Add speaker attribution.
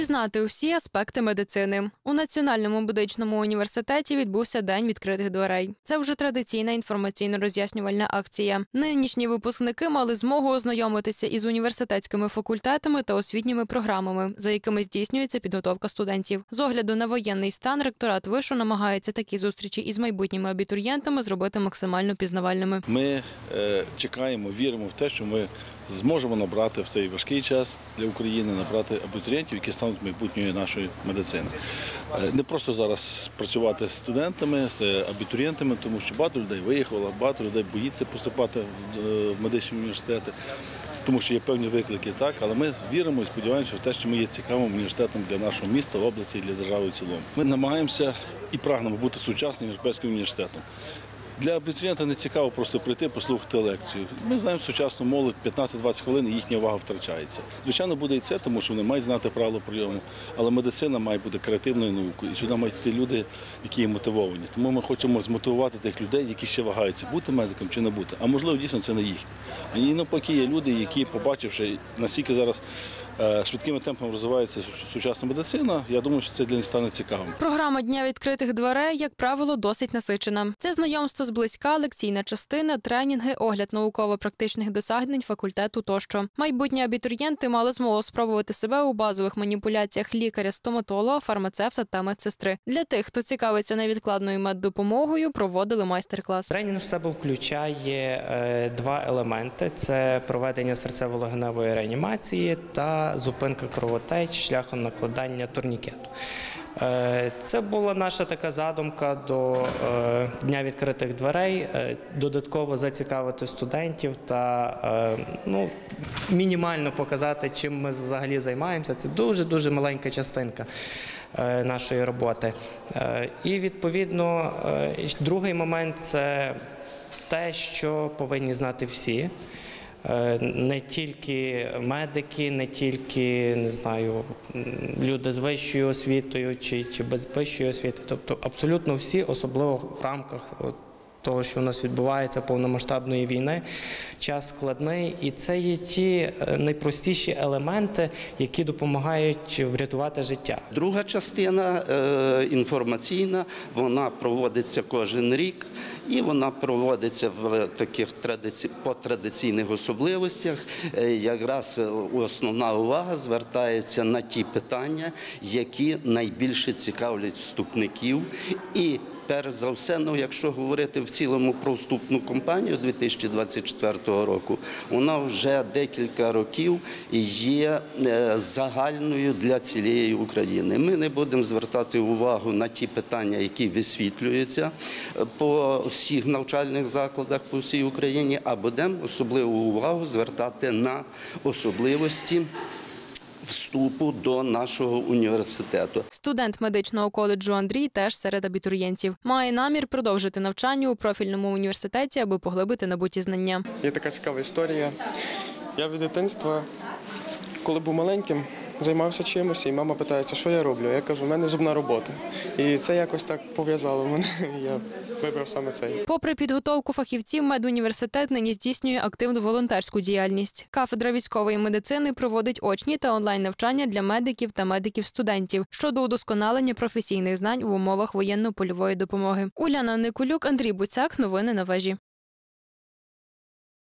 Speaker 1: Пізнати усі аспекти медицини. У Національному медичному університеті відбувся День відкритих дверей. Це вже традиційна інформаційно-роз'яснювальна акція. Нинішні випускники мали змогу ознайомитися із університетськими факультетами та освітніми програмами, за якими здійснюється підготовка студентів. З огляду на воєнний стан ректорат вишу намагається такі зустрічі із майбутніми абітурієнтами зробити максимально пізнавальними.
Speaker 2: Ми чекаємо, віримо в те, що ми зможемо набрати в цей важкий час для України, набрати абітурієнтів, які стануть майбутньою нашої медицини. Не просто зараз працювати з студентами, з абітурієнтами, тому що багато людей виїхало, багато людей боїться поступати в медичні університети, тому що є певні виклики, так, але ми віримо і сподіваємося в те, що ми є цікавим університетом для нашого міста, області і для держави в цілому. Ми намагаємося і прагнемо бути сучасним європейським університетом. Для абітурієнта не цікаво просто прийти, послухати лекцію. Ми знаємо сучасну молодь, 15-20 хвилин і їхня увага втрачається. Звичайно, буде і це, тому що вони мають знати правила прийому, але медицина має бути креативною наукою. І сюди мають йти люди, які є мотивовані. Тому ми хочемо змотивувати тих людей, які ще вагаються, бути медиком чи не бути. А можливо, дійсно, це не їхні. І навпаки, є люди, які, побачивши, наскільки зараз швидкими темпами розвивається сучасна медицина, я думаю, що це для них стане цікавим.
Speaker 1: Програма Дня відкритих дверей, як правило, досить насичена. Це знайомство зблизька, лекційна частина, тренінги, огляд науково-практичних досягнень факультету тощо. Майбутні абітурієнти мали змогу спробувати себе у базових маніпуляціях лікаря, стоматолога, фармацевта та медсестри. Для тих, хто цікавиться невідкладною меддопомогою, проводили майстер-клас.
Speaker 3: Тренінг в себе включає два елементи – це проведення серцево-легеневої реанімації та зупинка кровотеч шляхом накладання турнікету. Це була наша така задумка до Дня відкритих дверей, додатково зацікавити студентів та мінімально показати, чим ми взагалі займаємося. Це дуже-дуже маленька частинка нашої роботи. І, відповідно, другий момент – це те, що повинні знати всі. Не тільки медики, не тільки, не знаю, люди з вищою освітою чи без вищої освіти. Тобто абсолютно всі, особливо в рамках того, що у нас відбувається, повномасштабної війни, час складний. І це є ті найпростіші елементи, які допомагають врятувати життя.
Speaker 4: Друга частина інформаційна, вона проводиться кожен рік. І вона проводиться в таких по традиційних особливостях. Якраз основна увага звертається на ті питання, які найбільше цікавлять вступників. І перш за все, якщо говорити в цілому про вступну кампанію 2024 року, вона вже декілька років є загальною для цілої України. Ми не будемо звертати увагу на ті питання, які висвітлюються по всіх навчальних закладах по всій Україні, а будемо особливу увагу звертати на особливості вступу до нашого університету.
Speaker 1: Студент медичного коледжу Андрій теж серед абітурієнтів. Має намір продовжити навчання у профільному університеті, аби поглибити набуті знання.
Speaker 5: Є така цікава історія. Я від дитинства, коли був маленьким, займався чимось, і мама питається, що я роблю. Я кажу, в мене зубна робота. І це якось так пов'язало мене, я вибрав саме цей.
Speaker 1: Попри підготовку фахівців, медуніверситет нині здійснює активну волонтерську діяльність. Кафедра військової медицини проводить очні та онлайн-навчання для медиків та медиків-студентів щодо удосконалення професійних знань в умовах воєнно-польової допомоги. Уляна Никулюк, Андрій Буцяк. Новини на вежі.